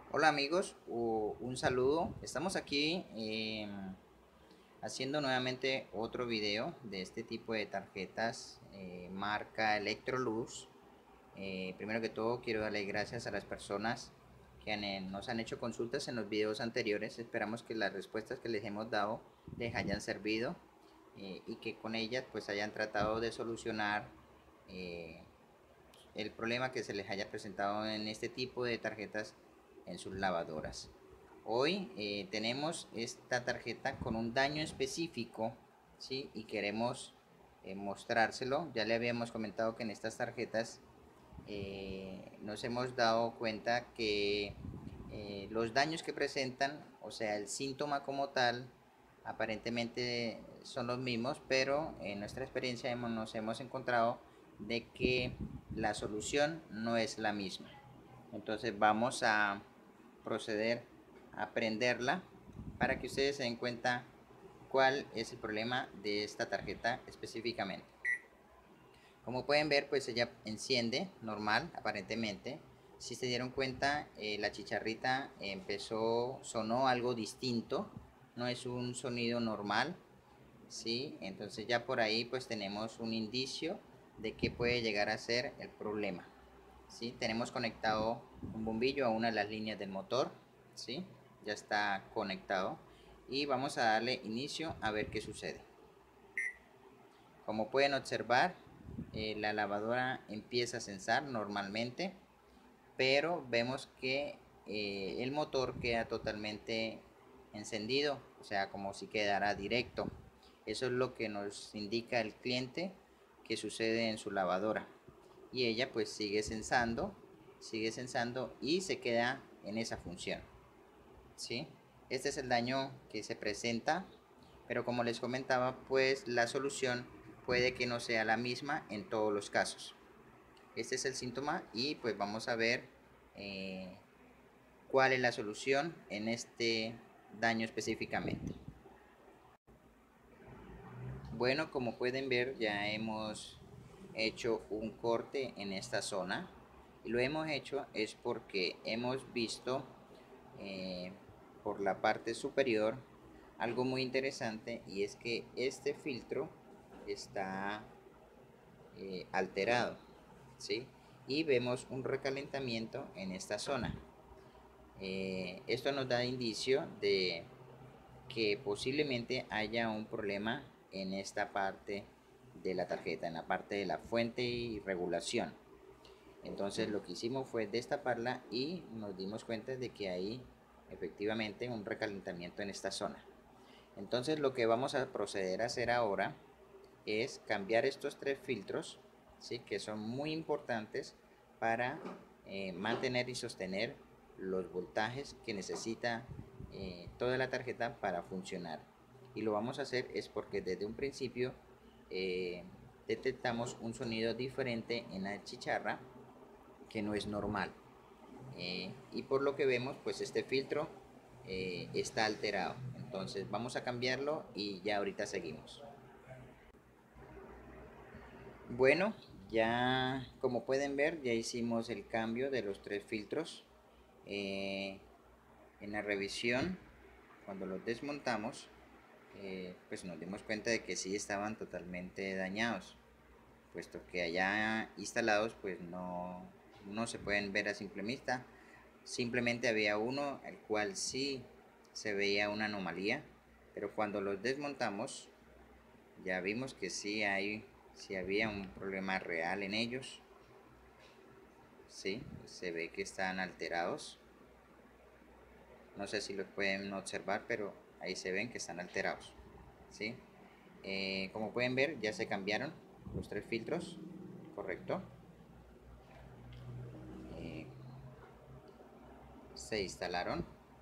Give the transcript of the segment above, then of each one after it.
Hola amigos, un saludo. Estamos aquí haciendo nuevamente otro video de este tipo de tarjetas marca Electrolux. Primero que todo quiero darle gracias a las personas que nos han hecho consultas en los videos anteriores. Esperamos que las respuestas que les hemos dado les hayan servido y que con ellas pues hayan tratado de solucionar eh, el problema que se les haya presentado en este tipo de tarjetas en sus lavadoras. Hoy tenemos esta tarjeta con un daño específico, ¿sí? Y queremos mostrárselo. Ya le habíamos comentado que en estas tarjetas nos hemos dado cuenta que los daños que presentan, o sea, el síntoma como tal, aparentemente son los mismos, pero en nuestra experiencia nos hemos encontrado de que la solución no es la misma. Entonces vamos a proceder a prenderla para que ustedes se den cuenta cuál es el problema de esta tarjeta específicamente. Como pueden ver, pues ella enciende normal, aparentemente. Si se dieron cuenta, la chicharrita sonó algo distinto, no es un sonido normal, ¿sí? Entonces ya por ahí pues tenemos un indicio de que puede llegar a ser el problema, ¿sí? Tenemos conectado un bombillo a una de las líneas del motor, ¿sí? Ya está conectado y vamos a darle inicio a ver qué sucede. Como pueden observar, la lavadora empieza a censar normalmente, pero vemos que el motor queda totalmente encendido, o sea, como si quedara directo. Eso es lo que nos indica el cliente que sucede en su lavadora. Y ella pues sigue censando y se queda en esa función, ¿sí? Este es el daño que se presenta, pero como les comentaba, pues la solución puede que no sea la misma en todos los casos. Este es el síntoma y pues vamos a ver eh, cuál es la solución en este daño específicamente. Bueno, como pueden ver, ya hemos hecho un corte en esta zona y lo hemos hecho es porque hemos visto eh, por la parte superior algo muy interesante, y es que este filtro está alterado, ¿sí? Y vemos un recalentamiento en esta zona. Esto nos da indicio de que posiblemente haya un problema en esta parte de la tarjeta, en la parte de la fuente y regulación. Entonces lo que hicimos fue destaparla y nos dimos cuenta de que hay efectivamente un recalentamiento en esta zona. Entonces lo que vamos a proceder a hacer ahora es cambiar estos tres filtros, ¿sí? Que son muy importantes para mantener y sostener los voltajes que necesita toda la tarjeta para funcionar. Y lo vamos a hacer es porque desde un principio eh, detectamos un sonido diferente en la chicharra que no es normal. Y por lo que vemos, pues este filtro está alterado. Entonces vamos a cambiarlo y ya ahorita seguimos. Bueno, ya como pueden ver, ya hicimos el cambio de los tres filtros. Eh, en la revisión, cuando los desmontamos, pues nos dimos cuenta de que sí estaban totalmente dañados, puesto que allá instalados pues no se pueden ver a simple vista. Simplemente había uno el cual sí se veía una anomalía, pero cuando los desmontamos ya vimos que sí había un problema real en ellos. Sí, se ve que están alterados. No sé si lo pueden observar, pero ahí se ven que están alterados. ¿Sí? Como pueden ver, ya se cambiaron los tres filtros, correcto. Eh, se instalaron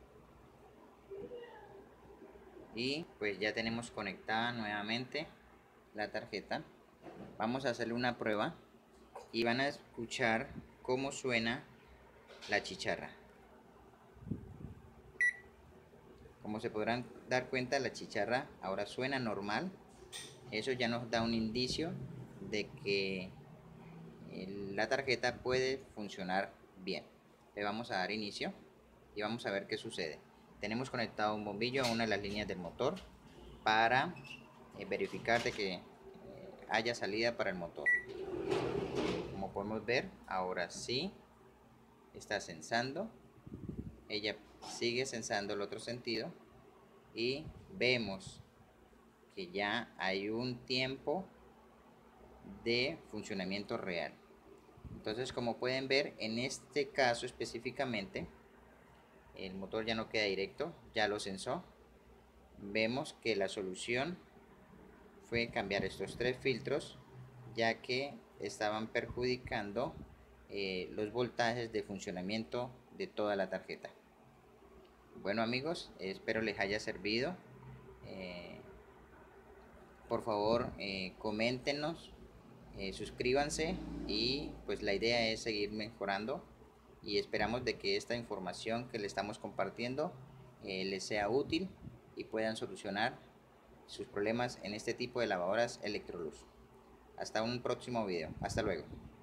y pues ya tenemos conectada nuevamente la tarjeta. Vamos a hacerle una prueba y van a escuchar cómo suena la chicharra. Como se podrán dar cuenta, la chicharra ahora suena normal. Eso ya nos da un indicio de que la tarjeta puede funcionar bien. Le vamos a dar inicio. y vamos a ver qué sucede. Tenemos conectado un bombillo a una de las líneas del motor para verificar de que haya salida para el motor. Como podemos ver, ahora sí está sensando. Ella sigue sensando el otro sentido y vemos que ya hay un tiempo de funcionamiento real. Entonces, como pueden ver, en este caso específicamente el motor ya no queda directo, ya lo sensó. Vemos que la solución fue cambiar estos 3 filtros, ya que estaban perjudicando los voltajes de funcionamiento de toda la tarjeta. Bueno amigos, espero les haya servido. Por favor, coméntenos, suscríbanse, y pues la idea es seguir mejorando, y esperamos de que esta información que le estamos compartiendo les sea útil y puedan solucionar sus problemas en este tipo de lavadoras Electrolux. Hasta un próximo video. Hasta luego.